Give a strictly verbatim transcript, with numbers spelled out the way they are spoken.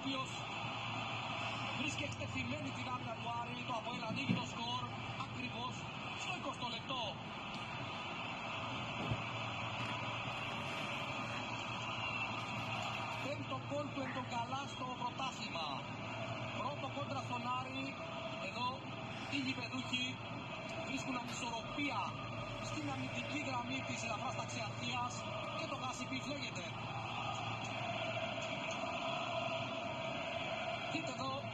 οποίος βρίσκει εκτεθειμένη την άμυνα του Άρη. Το ΑΠΟΕΛ ανοίγει το σκορ ακριβώς στο εικοστό λεπτό. Πέμπτο γκολ του Εντογκαλά στο πρωτάθλημα. Πρώτο κόντρα στον Άρη. Εδώ οι γηπεδούχοι βρίσκουν ανισορροπία στην αμυντική γραμμή της ελαφράς ταξιαρχίας και το Γασιπί φλέγεται. Δείτε εδώ